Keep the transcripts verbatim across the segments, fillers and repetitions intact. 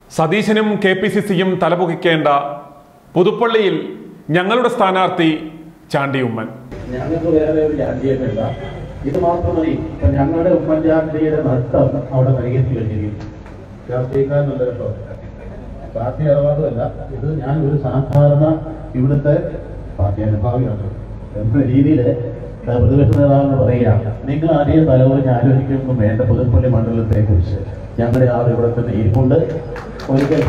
സതീശനും K P C സിയും തലപൊക്കിക്കേണ്ട പുതുപ്പള്ളിയിൽ ഞങ്ങളുടെ സ്ഥാനാർത്ഥി ചാണ്ടി ഉമ്മൻ. ഞങ്ങൾക്ക് വേറെ ഒരു ചാണ്ടിയേക്കല്ല, ഇത് മാത്രം മതി. ഇപ്പൊ ഞങ്ങളുടെ ഉമ്മൻചാണ്ടിയുടെ നഷ്ടം അവിടെ പരിഹരിച്ചു കഴിഞ്ഞിരിക്കും. രാഷ്ട്രീയക്കാരനല്ല കേട്ടോ, പാർട്ടി ഇടപാടുമല്ല. ഇത് ഞാൻ ഒരു സാധാരണ ഇവിടുത്തെ പാർട്ടി അനുഭാവിയാണ് എന്ന രീതിയിൽ പ്രതിപക്ഷ നേതാവെന്ന് പറയുക. നിങ്ങൾ ആദ്യം തലമുറ ആലോചിക്കുമ്പോൾ വേണ്ട പുതുപ്പള്ളി മണ്ഡലത്തെ കുറിച്ച് ഞങ്ങളുടെ ആൾ ഇവിടെ തന്നെ ഇരിപ്പുണ്ട്. ഒരിക്കൽ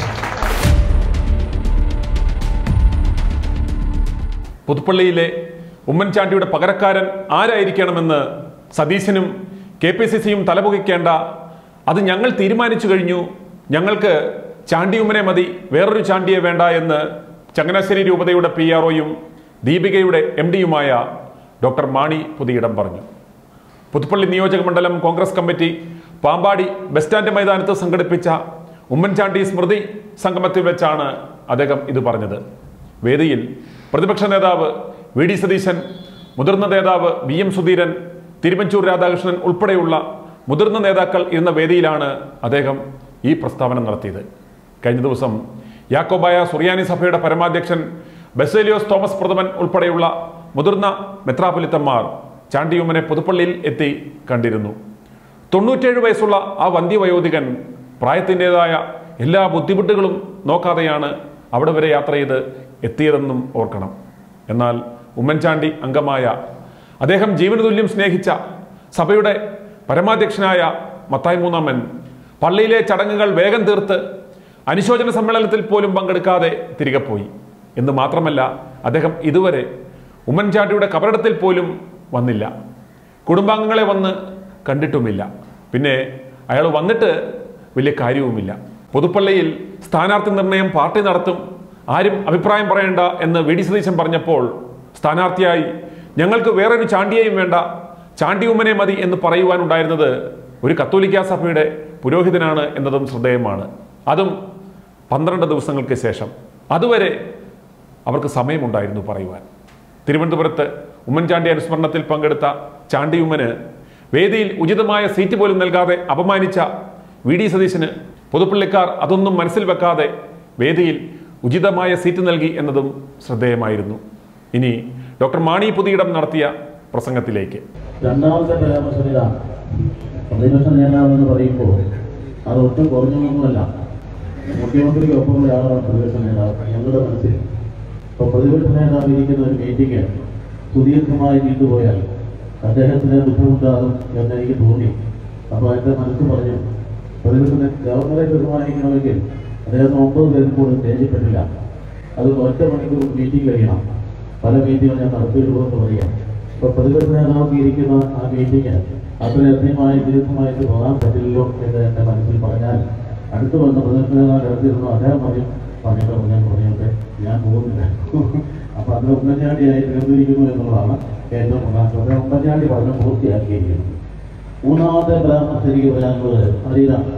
പുതുപ്പള്ളിയിലെ ഉമ്മൻചാണ്ടിയുടെ പകരക്കാരൻ ആരായിരിക്കണമെന്ന് സതീശനും കെ പി സി സിയും തലപൊക്കിക്കേണ്ട, അത് ഞങ്ങൾ തീരുമാനിച്ചു കഴിഞ്ഞു, ഞങ്ങൾക്ക് ചാണ്ടി ഉമ്മനെ മതി, വേറൊരു ചാണ്ടിയെ വേണ്ട എന്ന് ചങ്ങനാശ്ശേരി രൂപതയുടെ പി ആർ ഒയും ദീപികയുടെ എം ഡിയുമായ ഡോക്ടർ മാണി പുതിയിടം പറഞ്ഞു. പുതുപ്പള്ളി നിയോജക മണ്ഡലം Congress committee Pampady bus stand മൈതാനത്ത് സംഘടിപ്പിച്ച ഉമ്മൻചാണ്ടി സ്മൃതി സംഗമത്തിൽ വെച്ചാണ് അദ്ദേഹം ഇത് പറഞ്ഞത്. വേദിയിൽ പ്രതിപക്ഷ നേതാവ് വി ഡി സതീശൻ, മുതിർന്ന നേതാവ് വി എം സുധീരൻ, തിരുവഞ്ചൂർ രാധാകൃഷ്ണൻ ഉൾപ്പെടെയുള്ള മുതിർന്ന നേതാക്കൾ ഇരുന്ന വേദിയിലാണ് അദ്ദേഹം ഈ പ്രസ്താവന നടത്തിയത്. കഴിഞ്ഞ ദിവസം യാക്കോബായ സുറിയാനി സഭയുടെ പരമാധ്യക്ഷൻ ബസേലിയോസ് തോമസ് പ്രഥമൻ ഉൾപ്പെടെയുള്ള മുതിർന്ന മെത്രാപ്പൊലിത്തന്മാർ ചാണ്ടി ഉമ്മനെ പുതുപ്പള്ളിയിൽ എത്തി കണ്ടിരുന്നു. തൊണ്ണൂറ്റേഴ് വയസ്സുള്ള ആ വന്ധ്യവയോധികൻ പ്രായത്തിൻ്റെതായ എല്ലാ ബുദ്ധിമുട്ടുകളും നോക്കാതെയാണ് അവിടെ വരെ യാത്ര ചെയ്ത് എത്തിയതെന്നും ഓർക്കണം. എന്നാൽ ഉമ്മൻചാണ്ടി അംഗമായ, അദ്ദേഹം ജീവനതുല്യം സ്നേഹിച്ച സഭയുടെ പരമാധ്യക്ഷനായ മത്തായി മൂന്നാമൻ പള്ളിയിലെ ചടങ്ങുകൾ വേഗം തീർത്ത് അനുശോചന സമ്മേളനത്തിൽ പോലും പങ്കെടുക്കാതെ തിരികെ പോയി എന്ന് മാത്രമല്ല, അദ്ദേഹം ഇതുവരെ ഉമ്മൻചാണ്ടിയുടെ കബറിടത്തിൽ പോലും വന്നില്ല, കുടുംബാംഗങ്ങളെ വന്ന് കണ്ടിട്ടുമില്ല. പിന്നെ അയാൾ വന്നിട്ട് വലിയ കാര്യവുമില്ല. പുതുപ്പള്ളിയിൽ സ്ഥാനാർത്ഥി നിർണയം പാർട്ടി നടത്തും, ആരും അഭിപ്രായം പറയേണ്ട എന്ന് വി ഡി സതീശൻ പറഞ്ഞപ്പോൾ സ്ഥാനാർത്ഥിയായി ഞങ്ങൾക്ക് വേറൊരു ചാണ്ടിയെയും വേണ്ട, ചാണ്ടി ഉമ്മനെ മതി എന്ന് പറയുവാനുണ്ടായിരുന്നത് ഒരു കത്തോലിക്ക സഭയുടെ പുരോഹിതനാണ് എന്നതും ശ്രദ്ധേയമാണ്. അതും പന്ത്രണ്ട് ദിവസങ്ങൾക്ക് ശേഷം. അതുവരെ അവർക്ക് സമയമുണ്ടായിരുന്നു പറയുവാൻ. തിരുവനന്തപുരത്ത് ഉമ്മൻചാണ്ടി അനുസ്മരണത്തിൽ പങ്കെടുത്ത ചാണ്ടി ഉമ്മന് വേദിയിൽ ഉചിതമായ സീറ്റ് പോലും നൽകാതെ അപമാനിച്ച വി ഡി സതീശന് പുതുപ്പള്ളിക്കാർ അതൊന്നും മനസ്സിൽ വെക്കാതെ വേദിയിൽ ഉചിതമായ സീറ്റ് നൽകി എന്നതും ശ്രദ്ധേയമായിരുന്നു. ഇനി ഡോക്ടർ മാണി പുതിയിടം നടത്തിയ പ്രസംഗത്തിലേക്ക്. രണ്ടാമത്തെ പരാമർശം ഇതാണ്. പ്രതിപക്ഷ നേതാവെന്ന് പറയുമ്പോൾ അത് ഒട്ടും കുറഞ്ഞൊന്നുമല്ല, മുഖ്യമന്ത്രിക്കൊപ്പമുള്ള ആളാണ് പ്രതിപക്ഷ നേതാവ് ഞങ്ങളുടെ മനസ്സിൽ. ഇപ്പോൾ പ്രതിപക്ഷ നേതാവ് ഇരിക്കുന്ന ഒരു മീറ്റിംഗ് സുദീർഘമായി നീണ്ടുപോയാൽ അദ്ദേഹത്തിന് ബുദ്ധിമുട്ടാകും എന്നെനിക്ക് തോന്നി. അപ്പോൾ എൻ്റെ മനസ്സ് പറഞ്ഞു, പ്രതിപക്ഷ ഗവർണറെ ബഹുമാനിക്കണമെങ്കിൽ അദ്ദേഹത്തിന് ഒമ്പത് പേരും കൂടെ സ്റ്റേജിൽ അത് ഒറ്റ മണിക്കൂർ മീറ്റിംഗ് കഴിയണം. പല മീറ്റിങ്ങുകൾ ഞാൻ നടത്തിയിട്ടുള്ളതെന്ന് പറയാം. ഇപ്പോൾ പ്രതിപക്ഷ നേതാവ് ഇരിക്കുന്ന ആ മീറ്റിംഗ് അത്ര ലഭ്യമായി ദീർഘമായിട്ട് പോകാൻ പറ്റില്ലല്ലോ എന്ന് എൻ്റെ മനസ്സിൽ പറഞ്ഞാൽ അടുത്ത് വന്ന പ്രതിപക്ഷ നേതാവ് നടത്തിയിരുന്നു. അദ്ദേഹം പറയും പറഞ്ഞിട്ട് ഞാൻ പറഞ്ഞോട്ടെ, ഞാൻ പോകുന്നില്ല. അപ്പം അത് ഉമ്മൻചാണ്ടിയായി തീർന്നിരിക്കുന്നു എന്നുള്ളതാണ് ഏറ്റവും പ്രധാനപ്പെട്ട. ഉമ്മൻചാണ്ടി പറഞ്ഞ് പൂർത്തിയാക്കിയിരിക്കുന്നു. മൂന്നാമത്തെ പരാമർശം എനിക്ക് പറയാനുള്ളത് അതിലാണ്,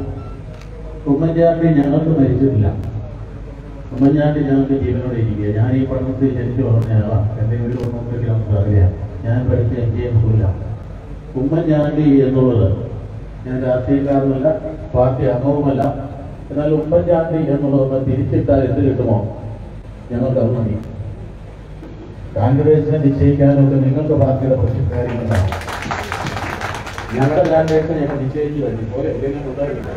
ഉമ്മൻചാണ്ടി ഞങ്ങൾക്ക് മരിച്ചിട്ടില്ല, ഉമ്മൻചാണ്ടി ഞങ്ങൾക്ക് ജീവനോടെ ഇരിക്കുക. ഞാൻ ഈ പഠനത്തിൽ ജനിച്ചു വളർന്ന ആളാണ്. എൻ്റെ ഒരു കുടുംബത്തിൽ നമുക്ക് അറിയാം. ഞാൻ പഠിച്ച എം ജി എം സ്കൂളിലാണ്. ഉമ്മൻചാണ്ടി എന്നുള്ളത് ഞാൻ രാഷ്ട്രീയക്കാരനല്ല, പാർട്ടി അംഗവുമല്ല. എന്നാൽ ഉമ്മൻചാണ്ടി എന്നുള്ളതൊന്ന് തിരിച്ചിട്ടാൽ എന്ത് കിട്ടുമോ ഞങ്ങൾക്ക് അത് മതി. കാൻഡിഡേറ്റ്സിനെ നിശ്ചയിക്കാനൊക്കെ നിങ്ങൾക്ക് പാർട്ടിയുടെ പ്രശ്നക്കാരികളുണ്ടാവും. ഞങ്ങളുടെ കാൻഡിഡേറ്റ്സ് ഞങ്ങൾ നിശ്ചയിച്ചു കഴിഞ്ഞു പോലെ ഉണ്ടായില്ല.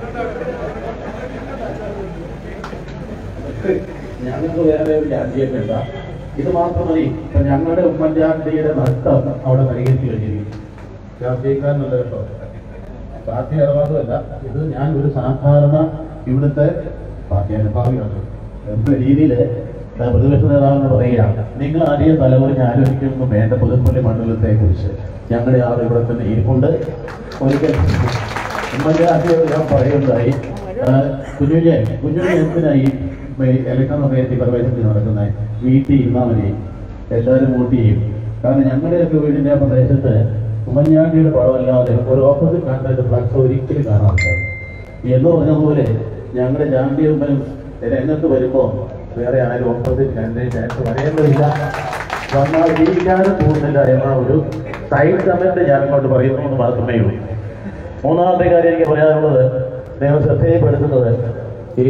ഞങ്ങൾക്ക് വേറെ ഒരു ചാണ്ടിയേക്കല്ല, ഇത് മാത്രം മതി. ഇപ്പൊ ഞങ്ങളുടെ ഉമ്മൻചാണ്ടിയുടെ നഷ്ടം അവിടെ പരിഹരിച്ചു കഴിഞ്ഞിരിക്കും. രാഷ്ട്രീയക്കാരനല്ല കേട്ടോ, പാർട്ടി ഇടപാടുമല്ല. ഇത് ഞാൻ ഒരു സാധാരണ ഇവിടുത്തെ പാർട്ടി അനുഭാവിയാണ് എന്ന രീതിയിൽ പ്രതിപക്ഷ നേതാവെന്ന് പറയുക. നിങ്ങൾ ആദ്യം തലമുറ ആലോചിക്കുമ്പോൾ വേണ്ട പുതുപ്പള്ളി മണ്ഡലത്തെ കുറിച്ച് ഞങ്ങളുടെ ആൾ ഇവിടെ തന്നെ ഇരിപ്പുണ്ട്. ഒരിക്കൽ ഉമ്മൻചാണ്ടി ഞാൻ പറയുന്നതായി, കുഞ്ഞുഞ്ഞെ കുഞ്ഞുഞ്ഞെ എന്തിനായി ഇലക്ഷൻ സമയത്ത് പ്രവേശനത്തിൽ നടക്കുന്നത്? വീട്ടിൽ ഇരുന്നാൽ മതി, എല്ലാവരും വോട്ട് ചെയ്യും. കാരണം ഞങ്ങളുടെയൊക്കെ വീടിൻ്റെ പ്രദേശത്ത് ഉമ്മൻചാണ്ടിയുടെ പടമല്ലാതെ ഒരു ഓപ്പോസിറ്റ് കാൻഡിഡേറ്റ് ഫ്ലക്സ് ഒരിക്കലും കാണാറുണ്ട് എന്ന് പറഞ്ഞതുപോലെ ഞങ്ങളുടെ ചാണ്ടി ഉമ്മനും രംഗത്ത് വരുമ്പോൾ വേറെ ആരും ഓപ്പോസിറ്റ് കാൻഡിഡേറ്റ് ആയിട്ട് വരേണ്ടതില്ല, വന്നാൽ ജീവിക്കാനും പോകുന്നില്ല എന്ന ഒരു സൈഡ് കമന്റ് ഞാൻ അങ്ങോട്ട് പറയുന്നു എന്ന് മാത്രമേ ഉള്ളൂ. മൂന്നാമത്തെ കാര്യം എനിക്ക് പറയാനുള്ളത്, ദൈവം ശ്രദ്ധയിൽപ്പെടുത്തുന്നത് ഈ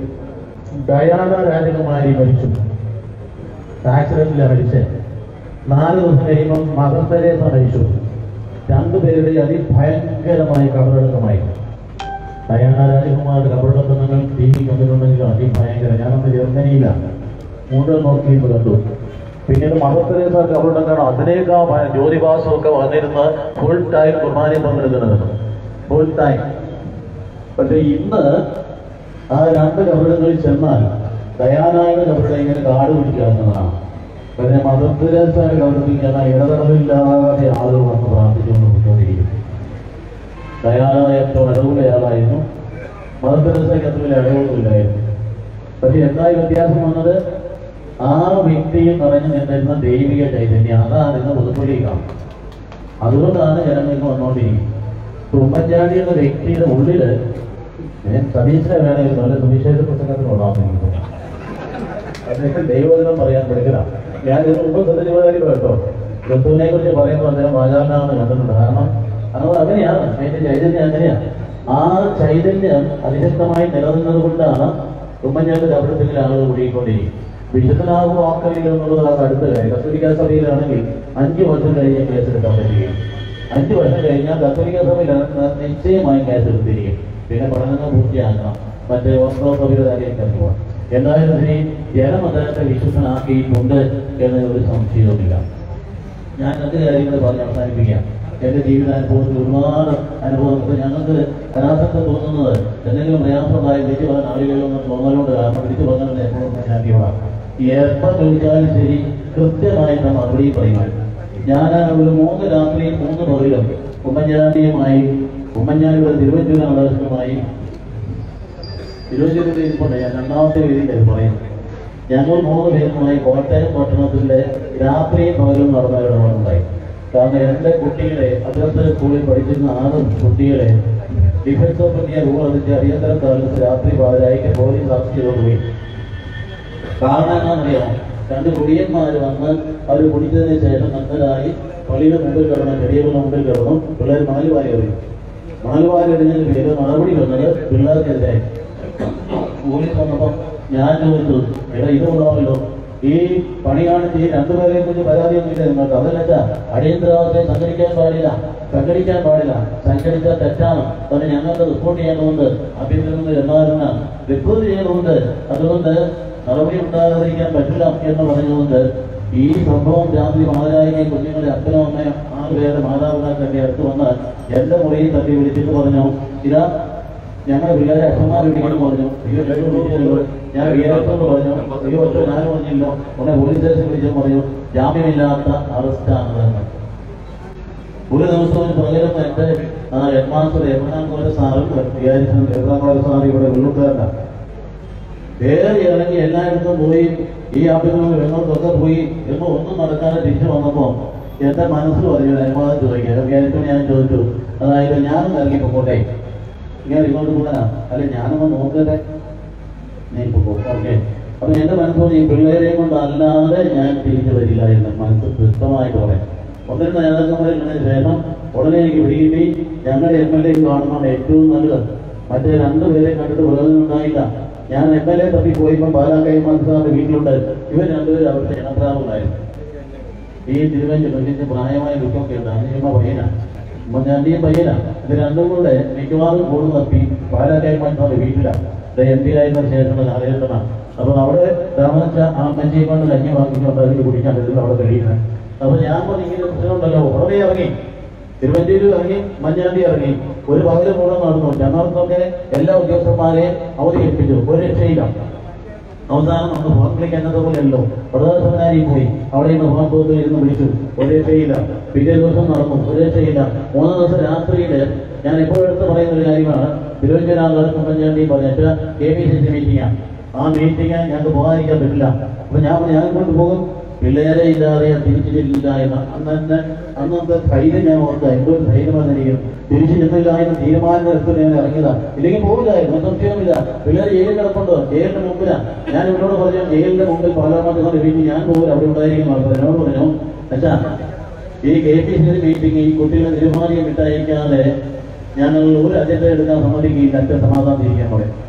ഡയാന രാജകുമാരി മരിച്ചു, ആക്സിഡന്റിലാണ് മരിച്ചത്. നാല് ദിവസം കഴിയുമ്പോൾ മദർ തെരേസ മരിച്ചു. രണ്ടുപേരുടെ അതിഭയങ്കരമായ കബറടക്കമായി. ഡയാന രാജകുമാരുടെ കബറടക്കം നിങ്ങൾ ടി വി കണ്ടിട്ടുണ്ടെങ്കിൽ അതിഭയങ്കര. ഞാനന്ന് ജർമ്മനിയില്ല, മൂന്ന് നോക്കിയിട്ട് കണ്ടു. പിന്നീട് മദർ തെരേസ കബറടക്കാണ്. അതിനേക്കാൾ ജ്യോതിബാസും ഒക്കെ വന്നിരുന്ന് ഫുൾ ടൈം കുർബാനയിൽ പങ്കെടുക്കുന്നത്, ഫുൾ ടൈം. പക്ഷെ ഇന്ന് ആ രണ്ട് കബറിടങ്ങളിൽ ചെന്നാൽ ഡയാനയുടെ കബറിടം ഇങ്ങനെ കാട് പിടിക്കാവുന്നതാണ്. പിന്നെ മദർ തെരേസയുടെ കബറിടത്തിൽ ചെന്നാൽ ഇടതടവില്ലാതെ ആളുകൾ വന്ന് പ്രാർത്ഥിച്ചുകൊണ്ട് പോയിക്കൊണ്ടിരിക്കും. ഡയാന ഏറ്റവും ഇടവുള്ളയാളായിരുന്നു, മദർ തെരേസയ്ക്ക് അത്ര വലിയ ഇടവുകളില്ലായിരുന്നു. പക്ഷെ എന്തായി വ്യത്യാസം വന്നത്, ആ വ്യക്തിയിൽ നിറഞ്ഞു നിന്നിരുന്ന ദൈവിക ചൈതന്യം അതാണ് ഇന്ന് പുതുപ്പള്ളിയിൽ കാണും. അതുകൊണ്ടാണ് ജനങ്ങൾക്ക് വന്നുകൊണ്ടിരിക്കുന്നത്. ഉമ്മൻചാണ്ടി എന്ന വ്യക്തിയുടെ ഉള്ളില് സതീശനെ വേണമെങ്കിൽ നല്ല സുവിശേഷ പുസ്തകത്തിന് കൊള്ളാമെന്ന് അദ്ദേഹം ദൈവദിനം പറയാൻ പഠിക്കണം. ഞാൻ ഇതിന് മുമ്പ് സത്യജീവകാരി കേട്ടോ, ക്രിസ്തുവിനെ കുറിച്ച് പറയുമ്പോൾ അദ്ദേഹം വാചാലനാണെന്ന് കണ്ടിട്ടുണ്ട്. കാരണം അത് അങ്ങനെയാണ്, അതിന്റെ ചൈതന്യം അങ്ങനെയാണ്. ആ ചൈതന്യം അതിശക്തമായി നിലനിന്നത് കൊണ്ടാണ് ഉമ്മൻചാണ്ടി കബറിടത്തിൽ ആളുകൾ കുടുങ്ങിക്കൊണ്ടിരിക്കും. വിശുദ്ധനാകും വാക്കലിൽ എന്നുള്ളത് അടുത്ത കാര്യം. കത്തോലിക്ക സഭയിലാണെങ്കിൽ അഞ്ചു വർഷം കഴിഞ്ഞ് കേസെടുക്കാൻ പറ്റുകയും, അഞ്ചു വർഷം കഴിഞ്ഞാൽ കത്തോലിക്ക സഭയിൽ നിശ്ചയമായി കേസെടുത്തിരിക്കും. പിന്നെ പഠനങ്ങൾ പൂർത്തിയാക്കണം, മറ്റേ ഓർത്തഡോക്സ് കാര്യമൊക്കെ പോകാം. എന്തായാലും ശരി, ജനം അദ്ദേഹത്തെ വിശുദ്ധനാക്കിയിട്ടുണ്ട് എന്നൊരു സംശയവുമില്ല. ഞാൻ രണ്ട് കാര്യങ്ങൾ പറഞ്ഞ് അവസാനിപ്പിക്കാം. എന്റെ ജീവിതാനുഭവത്തിൽ ഒരുപാട് അനുഭവങ്ങൾ ഞങ്ങൾക്ക് പ്രയാസത്തെ തോന്നുന്നത് എന്തെങ്കിലും പ്രയാസമുണ്ടായി വിളിച്ചു പറഞ്ഞ ആളുകളൊന്നും തോന്നലുണ്ട്. കാരണം വിളിച്ചു പറഞ്ഞത് എപ്പോഴും ശാന്തിയോടാണ്. എപ്പം ചോദിച്ചാലും ശരി കൃത്യമായിട്ട് മറുപടി പറയുന്നത്. ഞാൻ ഒരു മൂന്ന് രാത്രിയും മൂന്ന് പകലും ഉമ്മൻചാണ്ടിയുമായി ഉമ്മൻചാണ്ടിയുടെ തിരുവഞ്ചൂർ ആദർശവുമായി തിരുവഞ്ചൂരിൽ ഇരിപ്പുണ്ട്. ഞാൻ രണ്ടാമത്തെ വേദിയിൽ പറയുന്നത് ഞങ്ങൾ മൂന്ന് പേരുമായി കോട്ടയം പട്ടണത്തിന്റെ രാത്രിയും പകലും നടന്ന ഇടപാടുണ്ടായി. കാരണം എൻ്റെ കുട്ടികളെ അഭ്യന്തര സ്കൂളിൽ പഠിച്ചിരുന്ന ആറ് കുട്ടികളെ ഡിഫൻസ് ഓഫ് ഇന്ത്യ റൂൾ അതിന്റെ അടിയന്തര കാലത്ത് രാത്രി പാതിരായിക്ക് പോലീസ് അറസ്റ്റ് ചെയ്തുപോയി. കാരണം എന്താണെന്നറിയാമോ, രണ്ട് കുടിയന്മാർ വന്ന് അവർ കുടിച്ചതിന് ശേഷം നന്നരായി പള്ളിയുടെ മുമ്പിൽ കിടന്നു, ചെടിയുടെ മുമ്പിൽ കിടന്നു. പിള്ളേർ നാലുവാരി എറിയും. നാലുവാരി എറിഞ്ഞതിന് പേര് നടപടി വന്നത് പിള്ളേർക്കെതിരെ. പോലീസ് വന്നപ്പം ഞാൻ ചോദിച്ചു, എടാ ഇത് കൊള്ളാമല്ലോ, ഈ പണിയാണ് ഈ രണ്ടുപേരെയും കുറിച്ച് പരാതിയൊന്നുമില്ല നിങ്ങൾക്ക്. അതല്ല, അടിയന്തരാവസ്ഥയെ സംഘടിക്കാൻ പാടില്ല, സംഘടിക്കാൻ പാടില്ല, സംഘടിച്ചാൽ തെറ്റാണ്. പക്ഷെ ഞങ്ങൾക്ക് റിപ്പോർട്ട് ചെയ്യേണ്ടതുണ്ട്, ആഭ്യന്തരമന്ത്രി എന്നാലും റിപ്പോർട്ട് ചെയ്യേണ്ടതുണ്ട്. അതുകൊണ്ട് നടപടി ഉണ്ടാകാതിരിക്കാൻ പറ്റില്ല എന്ന് പറഞ്ഞതുകൊണ്ട് ഈ സംഭവം രാത്രി മാതാവിനെ കുഞ്ഞുങ്ങളെ അച്ഛനും അമ്മയും ആറ് പേരുടെ മാതാപിതാക്കളുടെ അടുത്ത് വന്ന് എന്റെ മുറിയിൽ തട്ടി വിളിച്ചിട്ട് പറഞ്ഞു, ഇതാ ഞങ്ങൾ പിള്ളേരെ അച്ഛന്മാർ വിളിക്കുന്നു പറഞ്ഞു. ഞാൻ വിചാരിച്ചെന്ന് പറഞ്ഞു. ഈ ഒറ്റ ഞാൻ പറഞ്ഞില്ല, ഉടനെ പോലീസ് സ്റ്റേഷൻ വിളിച്ചു പറഞ്ഞു ജാമ്യമില്ലാത്ത അറസ്റ്റാണെന്ന്. ഒരു ദിവസവും പകരം എന്റെ ഹെഡ് മാസ്റ്റർ എറണാകുളം സാറും വിചാരിച്ചു എറണാകുളം സാർ ഇവിടെ ഉള്ളുകാരനാണ്. വേറെ ഇറങ്ങി എല്ലായിടത്തും പോയി ഈ ആഭ്യന്തര വെള്ളത്തൊക്കെ പോയി എന്ന് ഒന്നും നടക്കാതെ തിരിച്ചു വന്നപ്പോ എന്റെ മനസ്സിൽ പറഞ്ഞു അനുവാദം ചോദിക്കാം. വിചാരിച്ചു ഞാൻ ചോദിച്ചു, അതായത് ഞാനും ഇറങ്ങിപ്പോട്ടെ, ഇങ്ങനെ ഇങ്ങോട്ട് പോകാനാ, അല്ലെ ഞാനൊന്ന് നോക്കട്ടെ, ഞാൻ ഇപ്പൊ പോകും. ഓക്കെ, അപ്പൊ എന്റെ മനസ്സോട് ഈ പിള്ളേരെയും കൊണ്ട് അല്ലാതെ ഞാൻ തിരിച്ചു വരില്ല എന്ന് മനസ്സ് വ്യക്തമായിട്ട് പറയാം. ഒന്നിന് നേതാക്കന്മാരിൽ ശേഷം ഉടനെ എനിക്ക് പിടികിട്ടി ഞങ്ങളുടെ എം എൽ എ കാണുമ്പോൾ ഏറ്റവും നല്ലത്. മറ്റേ രണ്ടുപേരെ കണ്ടിട്ട് പ്രയോജനം ഉണ്ടായില്ല. ഞാൻ എം എൽ എ തപ്പി പോയപ്പോൾ പാലാക്കൈ മനസ്സിലാന്റെ വീട്ടിലുണ്ടായിരുന്നു. ഇവർ രണ്ടുപേരും അവരുടെ ജനപ്രാവുണ്ടായിരുന്നു. ഈ തിരുവഞ്ചൂർ പ്രായമായ ദുഃഖമൊക്കെ ഉണ്ട്. അനിയമ്മ പയ്യനാണ്, ഉമ്മൻചാണ്ടിയും പയ്യനാണ്. ഇത് രണ്ടും കൂടെ മിക്കവാറും കൂട് തപ്പി പാലാക്കൈ മനസ്സിലാന്റെ വീട്ടിലാണ്. എം പി ആയിരുന്ന ശേഷമുള്ള കാലഘട്ടമാണ്. അപ്പൊ അവിടെ താമസിച്ച ആ അമ്മച്ചിയെ കൊണ്ട് കഞ്ഞി വാങ്ങിച്ചുകൊണ്ട് അതിന് കുടിക്കാൻ പറ്റുന്നത് അവിടെ കഴിയുന്നത്. അപ്പൊ ഞാൻ പറഞ്ഞ ഇങ്ങനെ പ്രശ്നമുണ്ടല്ലോ, ഉടനെ ഇറങ്ങി തിരുവഞ്ചൂരിൽ ഇറങ്ങി, ഉമ്മൻചാണ്ടി ഇറങ്ങി, ഒരു പകല് മുഴുവൻ നടന്നു. ഞങ്ങൾക്കൊക്കെ എല്ലാ ഉദ്യോഗസ്ഥന്മാരെയും അവധി ഏൽപ്പിച്ചു, ഒരു രക്ഷയില്ല. അവസാനം നമുക്ക് ഫോൺ വിളിക്കാൻ പോലെയല്ലോ, പ്രധാനമന്ത്രി പോയി അവിടെ നിന്ന് ഫോൺ ബൂത്തിൽ ഇരുന്ന് വിളിച്ചു, ഒരു രക്ഷയില്ല. പിറ്റേ ദിവസം നടന്നു, ഒരു രക്ഷയില്ല. മൂന്ന് ദിവസം രാത്രിയില് ഞാൻ എപ്പോഴെടുത്ത് പറയുന്ന ഒരു കാര്യമാണ്, തിരുവഞ്ചൂരാളർക്ക് ഉമ്മൻചാണ്ടി പറഞ്ഞിട്ട് കെ പി സി സി മീറ്റിംഗാണ്. ആ മീറ്റിംഗ് ഞങ്ങൾക്ക് പോകാതിരിക്കാൻ പറ്റില്ല. അപ്പൊ ഞാൻ ഞാൻ കൊണ്ട് പോകും, പിള്ളേരെ ഇല്ലാതെ തിരിച്ചു ചെല്ലില്ല എന്ന്. അന്ന് തന്നെ അന്നത്തെ ധൈര്യം ഞാൻ ഓർക്കുക, എന്തോ ഒരു ധൈര്യം വന്നിരിക്കും. തിരിച്ചു ചെന്നില്ല എന്ന് തീരുമാനം എടുത്ത് ഞാൻ ഇറങ്ങിയതാ, ഇല്ലെങ്കിൽ പോകില്ലായിരുന്നു, സംശയമില്ല. പിള്ളേർ ജയിലിൽ കിടപ്പുണ്ടോ, ജയിലിന്റെ മുമ്പിലാണ്. ഞാൻ ഇവരോട് പറഞ്ഞു, ജയിലിന്റെ മുമ്പിൽ പാർലമെന്റ് വീട്ടിൽ ഞാൻ പോകും, അവിടെ ഉണ്ടായിരിക്കും. എന്നോട് പറഞ്ഞു, അച്ഛാ ഈ K P C C meeting ഈ കുട്ടികളെ തീരുമാനം വിട്ടയക്കാതെ ഞങ്ങൾ ഒരു അജണ്ട എടുക്കാൻ സമ്മതിക്കില്ല, അച്ഛൻ സമാധാനം തിരിക്കാൻ പറയും.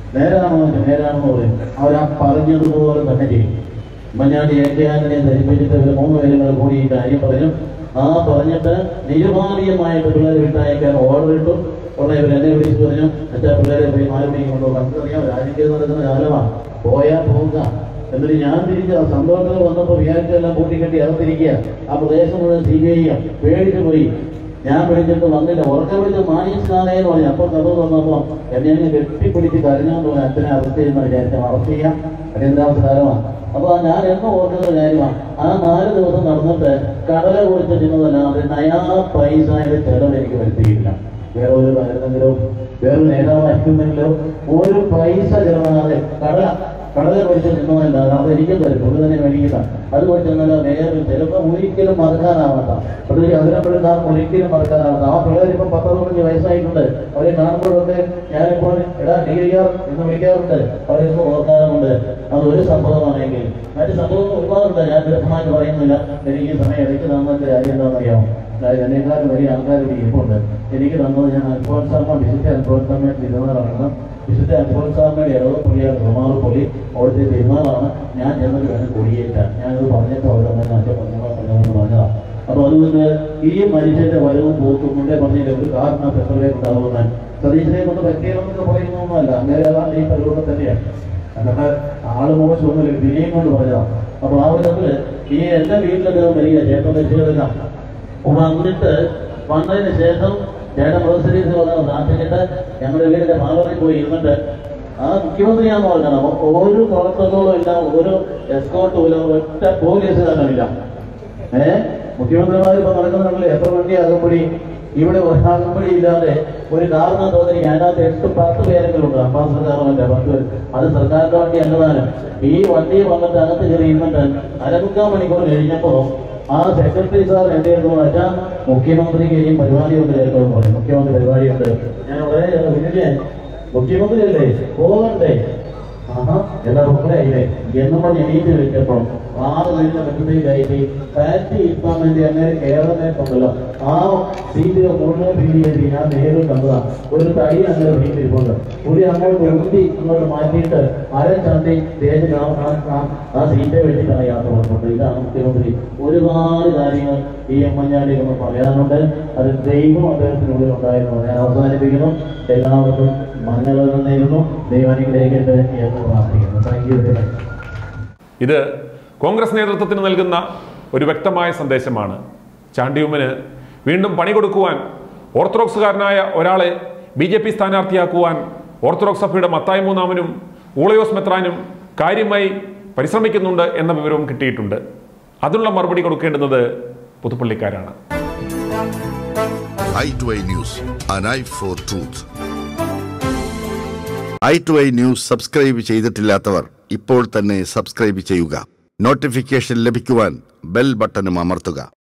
നേരാണോ എന്ന് നേരാണെന്ന് പറയും. അവരാ പറഞ്ഞതുപോലെ തന്നെ ചെയ്യും. ഉമ്മൻചാണ്ടി എ കെ ആന്റണിയെ ധരിപ്പിച്ചിട്ട് ഇവർ മൂന്ന് പേരുകൾ കൂടി ഈ കാര്യം പറഞ്ഞു. ആ പറഞ്ഞിട്ട് നിരുപാധികമായിട്ട് പിള്ളേരെ വിട്ടയക്കാൻ ഓർഡർ ഇട്ടു. ഉടനെ ഇവർ എന്നെ വിളിച്ചു പറഞ്ഞു, അച്ഛാ പിള്ളേരെ പോയി നാല് മണിക്ക് കൊണ്ടുപോകും. നമുക്കറിയാം രാജ്യം നടക്കുന്ന കാലമാണ്, പോയാൽ പോവുക. എന്നിട്ട് ഞാൻ തിരിച്ച സന്തോഷത്തിൽ വന്നപ്പോൾ വിചാരിച്ചെല്ലാം കൂട്ടിക്കെട്ടി അകത്തിരിക്കുക. ആ പ്രദേശം മുഴുവൻ സി ബി ഐ പേടിച്ചു പോയി. ഞാൻ വിളിച്ചിട്ട് വന്നില്ല. ഉറക്കം വിളിച്ച് മാനിച്ചാതേന്ന് പറഞ്ഞു. അപ്പോൾ കഥ വന്നപ്പോൾ എന്നെ അങ്ങ് കെട്ടിപ്പിടിച്ച് കരഞ്ഞുകൊണ്ട് പോയി അച്ഛനെ അറസ്റ്റ് ചെയ്യുന്ന വിചാരിച്ച അറസ്റ്റ് ചെയ്യാം അടിയന്തരാവസ്ഥ കാലമാണ്. അപ്പോൾ ഞാൻ എന്നും ഓർക്കുന്ന കാര്യമാണ്, ആ നാല് ദിവസം നടന്നിട്ട് കടല കുറിച്ച് തിന്നതല്ലാതെ നയാ പൈസയുടെ ചെലവ് എനിക്ക് വരുത്തിയില്ല. വേറെ ഒരു കാര്യമെങ്കിലോ വേറൊരു നേതാവായിരിക്കുന്നെങ്കിലോ ഒരു പൈസ ചെലവാകാതെ കടല കടല കുറിച്ച് തിന്നതല്ലാതെ അത് എനിക്കും തരും. പുള്ളി തന്നെ മേടിക്കില്ല. അത് കുറിച്ചെന്നല്ല നേരെ ചിലപ്പോൾ ഒരിക്കലും മറക്കാനാവാത്ത പ്രത്യേകിച്ച് അതിനെപ്പോഴും ഒരിക്കലും മറക്കാനാവാത്ത ആ പിള്ളേർ ഇപ്പം പത്തൊമ്പത്തഞ്ച് വയസ്സായിട്ടുണ്ട്. അവരെ കാണുമ്പോഴൊക്കെ ഞാനിപ്പോൾ എടാ ഡി ആർ എന്ന് വിളിക്കാറുണ്ട്. അവരിപ്പോൾ ഓർക്കാറുണ്ട്. അതൊരു സംഭവമാണെങ്കിൽ മറ്റു സംഭവങ്ങൾ ഒരുപാടുണ്ട്. ഞാൻ ദീർഘമായിട്ട് പറയുന്നില്ല. എനിക്ക് സമയം ഇടയ്ക്ക് തന്നതിന്റെ കാര്യം എന്താണെന്നറിയാമോ? അതായത് എന്നെക്കാളും വലിയ ആൾക്കാരുടെ ഇരിപ്പുണ്ട്. എനിക്ക് തന്നത് ഞാൻ അൽഫോൻസാമ്മ വിശുദ്ധ അൽഫോൻസാമ്മ തിരുനാളാണ്. വിശുദ്ധ അൽഫോൻസാമ്മയുടെ ഇടവ് പുള്ളിയാണ് കുമാർ പുള്ളി. അവിടുത്തെ തിരുനാളാണ്. ഞാൻ ചെന്നിട്ട് വേണം കൊടിയേറ്റാൻ. ഞാനത് പറഞ്ഞിട്ട് അവിടെ തന്നെ അച്ഛൻ പറഞ്ഞോളാം പറഞ്ഞതെന്ന് പറഞ്ഞതാണ്. അപ്പൊ അതുകൊണ്ട് ഈ മനുഷ്യന്റെ വരവും പോക്കും കൊണ്ടേ പറഞ്ഞില്ല ഒരു കാരണം പെട്രോളിലേക്ക് ഉണ്ടാകുന്ന സതീശനെ കൊണ്ട് പറ്റിയെന്നൊക്കെ പറയുന്നൊന്നുമല്ല. അങ്ങനെ ഏതാണ്ട് ഈ പരിപാടി തന്നെയാണ്. എന്നിട്ട് ആള് മോശമൊന്നുമില്ല, വിനയം കൊണ്ട് പറഞ്ഞതാണ്. അപ്പൊ ആ ഒരു തമ്മില് ഈ എന്റെ വീട്ടിലൊക്കെ വരിക ചേട്ടൻ വെച്ചിരുന്ന വന്നിട്ട് വന്നതിന് ശേഷം ചേട്ടൻ പ്രസിഡീസ് വന്ന് താമസിച്ചിട്ട് ഞങ്ങളുടെ വീടിന്റെ ഭാഗത്തിൽ പോയി ഇരുന്നിട്ട് ആ മുഖ്യമന്ത്രിയാന്ന് പറഞ്ഞത്. അപ്പൊ ഒരു പ്രവർത്തനങ്ങളും ഇല്ല, ഒരു എസ്കോർട്ടും ഇല്ല, ഒറ്റ പോലീസുകാരനില്ല. ഏഹ് മുഖ്യമന്ത്രിമാർ ഇപ്പൊ നടക്കുന്നുണ്ടല്ലോ എത്ര വണ്ടി അകമ്പടി. ഇവിടെ അകമ്പടി ഇല്ലാതെ ഒരു കാറിന് തോന്നി അതിനകത്ത് എട്ട് പത്ത് പേരെങ്കിലും ഉണ്ട്. അംബാസഡർ കാറിന്റെ പത്ത് പേര്. അത് സർക്കാരിന്റെ വണ്ടി അല്ലതാനും. ഈ വണ്ടി വന്നിട്ട് അകത്ത് കയറി ഇരുന്നിട്ട് അരമുക്കാൽ മണിക്കൂർ കഴിഞ്ഞപ്പോ ആ സെക്രട്ടറി സാർ എന്റെ അടുത്ത് വെച്ചാൽ മുഖ്യമന്ത്രിക്ക് ഈ പരിപാടിയുണ്ട് കേൾക്കണം പറയും. മുഖ്യമന്ത്രി പരിപാടിയുണ്ട്. ഞാൻ വളരെ പിന്നെ മുഖ്യമന്ത്രി അല്ലേ പോകണ്ടേ? ആഹാ എല്ലാ മക്കളെയില്ലേ എന്നും പറഞ്ഞ് എണീറ്റ് വെച്ചപ്പോൾ ആറ് കഴിഞ്ഞ പറ്റത്തേക്കായിട്ട് ഫാറ്റ് ഇട്ടാൻ വേണ്ടി അങ്ങനെ കേരളത്തിലേക്കുണ്ടല്ലോ ആ സീറ്റ് മുഴുവൻ ഫീൽ ചെയ്ത് ഞാൻ നേരിൽ കണ്ടതാണ്. ഒരു തൈ അങ്ങനെ ഫീലിരിപ്പുണ്ട്. പുള്ളി അങ്ങോട്ട് ഉരുട്ടി അങ്ങോട്ട് മാറ്റിയിട്ട് അര ചന്തി തേജ് ആ സീറ്റെ വെച്ചിട്ടാണ് യാത്ര പറഞ്ഞത്. ഇതാണ് മുഖ്യമന്ത്രി. ഒരുപാട് കാര്യങ്ങൾ ഈ ഉമ്മൻചാണ്ടി നമ്മൾ പറയാനുണ്ട്. അത് ദൈവം അദ്ദേഹത്തിനുള്ളിൽ ഉണ്ടായിരുന്നു. ഞാൻ അവസാനിപ്പിക്കുന്നു. എല്ലാവർക്കും മംഗളം നേരുന്നു. ദൈവാനുഗ്രഹിക്കട്ടെ എന്ന് പ്രാർത്ഥിക്കുന്നു. Thank you very much. ഇത് കോൺഗ്രസ് നേതൃത്വത്തിന് നൽകുന്ന ഒരു വ്യക്തമായ സന്ദേശമാണ്. ചാണ്ടിയുമ്മന് വീണ്ടും പണി കൊടുക്കുവാൻ, ഓർത്തഡോക്സുകാരനായ ഒരാളെ ബി ജെ പി സ്ഥാനാർത്ഥിയാക്കുവാൻ ഓർത്തഡോക്സ് സഭയുടെ മത്തായി മൂന്നാമനും ഊളയോസ് മെത്രാനും കാര്യമായി പരിശ്രമിക്കുന്നുണ്ട് എന്ന വിവരവും കിട്ടിയിട്ടുണ്ട്. അതിനുള്ള മറുപടി കൊടുക്കേണ്ടുന്നത് പുതുപ്പള്ളിക്കാരാണ്. Eye to Eye News, an eye for truth. Eye to Eye News subscribe ചെയ്തിട്ടില്ലാത്തവർ ഇപ്പോൾ തന്നെ സബ്സ്ക്രൈബ് ചെയ്യുക. നോട്ടിഫിക്കേഷൻ ലഭിക്കുവാൻ ബെൽ ബട്ടണും അമർത്തുക.